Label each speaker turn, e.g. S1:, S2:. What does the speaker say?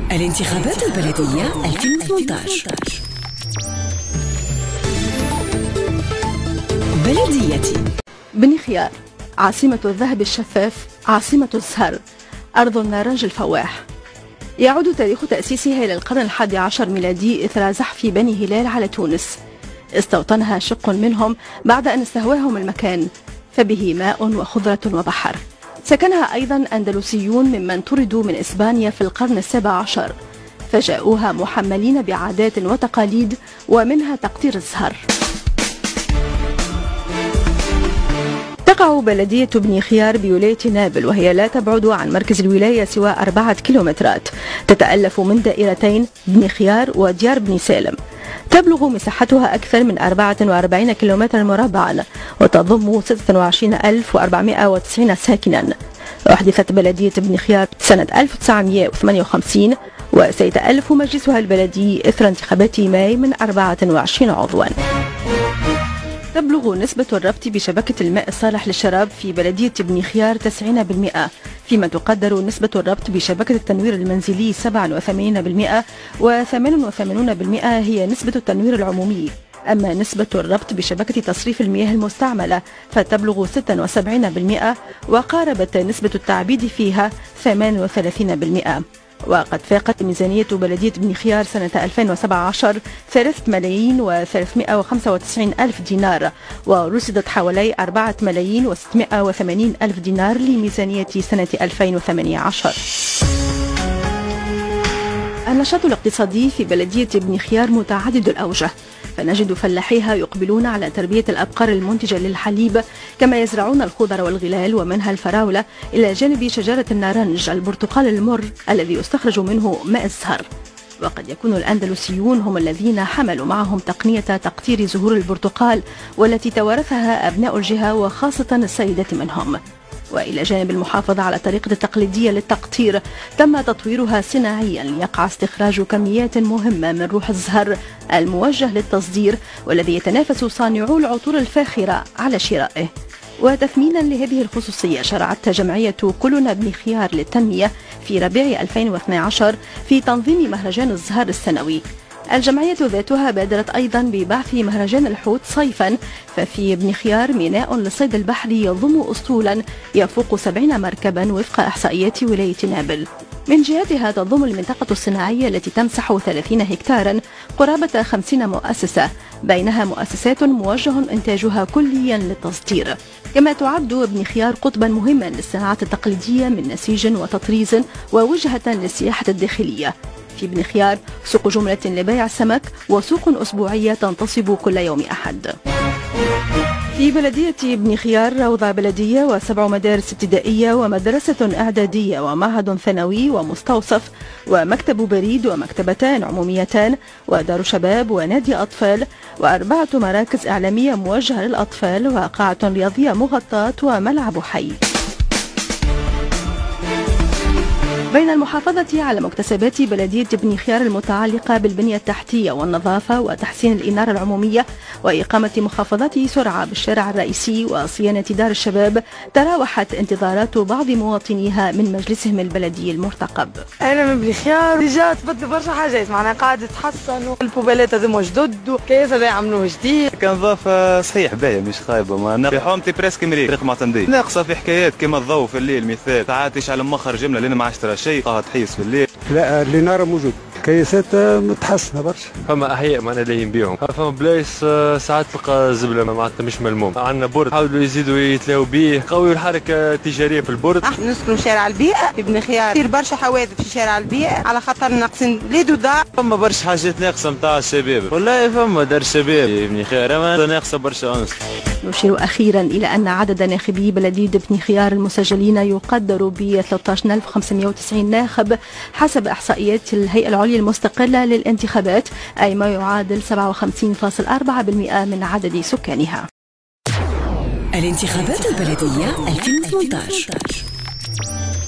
S1: الانتخابات البلدية 2018. بلديتي.
S2: بني خيار، عاصمة الذهب الشفاف، عاصمة الزهر، أرض النارنج الفواح. يعود تاريخ تأسيسها إلى القرن ال11 ميلادي إثر زحف بني هلال على تونس. استوطنها شق منهم بعد أن استهواهم المكان، فبه ماء وخضرة وبحر. سكنها أيضا أندلسيون ممن طردوا من إسبانيا في القرن ال17، فجاءوها محملين بعادات وتقاليد ومنها تقطير الزهر. تقع بلدية بني خيار بولاية نابل، وهي لا تبعد عن مركز الولاية سوى 4 كيلومترات. تتألف من دائرتين بني خيار وديار بني سالم. تبلغ مساحتها أكثر من 44 كيلومترا مربعا، وتضم 26490 ساكنا. أحدثت بلدية بني خيار سنة 1958، وسيتألف مجلسها البلدي إثر انتخابات ماي من 24 عضوا. تبلغ نسبة الربط بشبكة الماء الصالح للشراب في بلدية بني خيار 90%، فيما تقدر نسبة الربط بشبكة التنوير المنزلي 87%، و88% هي نسبة التنوير العمومي. أما نسبة الربط بشبكة تصريف المياه المستعملة فتبلغ 76%، وقاربت نسبة التعبيد فيها 38%. وقد فاقت ميزانية بلدية بني خيار سنة 2017 3,395,000 دينار، ورصدت حوالي 4,680,000 دينار لميزانية سنة 2018. النشاط الاقتصادي في بلدية بني خيار متعدد الأوجه، فنجد فلاحيها يقبلون على تربية الأبقار المنتجة للحليب، كما يزرعون الخضر والغلال ومنها الفراولة، إلى جانب شجرة النارنج البرتقال المر الذي يستخرج منه ماء الزهر. وقد يكون الأندلسيون هم الذين حملوا معهم تقنية تقطير زهور البرتقال، والتي توارثها أبناء الجهة وخاصة السيدات منهم. وإلى جانب المحافظة على الطريقة التقليدية للتقطير، تم تطويرها صناعيا ليقع استخراج كميات مهمة من روح الزهر الموجه للتصدير، والذي يتنافس صانعو العطور الفاخرة على شرائه. وتثمينا لهذه الخصوصية، شرعت جمعية كلنا بني خيار للتنمية في ربيع 2012 في تنظيم مهرجان الزهر السنوي. الجمعية ذاتها بادرت أيضا ببعث مهرجان الحوت صيفا، ففي بني خيار ميناء للصيد البحري يضم أسطولا يفوق 70 مركبا وفق إحصائيات ولاية نابل. من جهتها تضم المنطقة الصناعية التي تمسح 30 هكتارا قرابة 50 مؤسسة، بينها مؤسسات موجه إنتاجها كليا للتصدير. كما تعد بني خيار قطبا مهما للصناعة التقليدية من نسيج وتطريز، ووجهة للسياحة الداخلية. في بني خيار سوق جملة لبيع السمك، وسوق أسبوعية تنتصب كل يوم أحد. في بلدية بني خيار روضة بلدية و7 مدارس ابتدائية ومدرسة إعدادية ومعهد ثانوي ومستوصف ومكتب بريد ومكتبتان عموميتان ودار شباب ونادي أطفال و4 مراكز إعلامية موجهة للأطفال وقاعة رياضية مغطاة وملعب حي. بين المحافظة على مكتسبات بلدية بني خيار المتعلقة بالبنية التحتية والنظافة وتحسين الإنارة العمومية وإقامة محافظات سرعة بالشارع الرئيسي وصيانة دار الشباب، تراوحت انتظارات بعض مواطنيها من مجلسهم البلدي المرتقب.
S3: أنا من بني خيار جات تبدل برشا حاجات، معنا قاعدة تحسن، البوبالات هذوما جدد وكيس هذا يعملوه جديد.
S4: كنظافة صحيح باهية مش خايبة، ما في حومتي بريسك مريك طريق معتمدية. ناقصة في حكايات كيما الضوء في الليل، مثال ساعات يشعل مخر جملة لأن ما عادش ترى شيء، قاعد تحيس في الليل.
S5: لا الإنارة موجود، كيسات متحسنة برشا.
S6: فما أحياء معنا لاهين بيهم، فما بلايص ساعات تلقى زبلة معناتها مش ملموم. عندنا برد حاولوا يزيدوا يتلاو بيه، قويوا الحركة التجارية في البرد.
S3: نسكنوا شارع البيئة في بني خيار، يصير برشا حوادث في شارع البيئة على خاطر ناقصين ليد ودار.
S6: فما برشا حاجات ناقصة نتاع الشباب، والله فما دار الشباب في بني خيار أما ناقصة برشا أنس.
S2: نشير أخيرا إلى أن عدد ناخبي بلدية بني خيار المسجلين يقدر ب 13,590 ناخب حسب إحصائيات الهيئة العليا المستقلة للانتخابات، أي ما يعادل 57.4% من عدد سكانها.
S1: الانتخابات البلدية 2018.